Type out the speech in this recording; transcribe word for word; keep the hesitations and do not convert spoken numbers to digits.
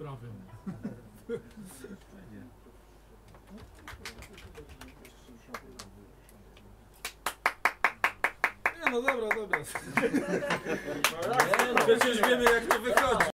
prawym. Nie no dobra, dobra. Przecież wiemy jak to wychodzi.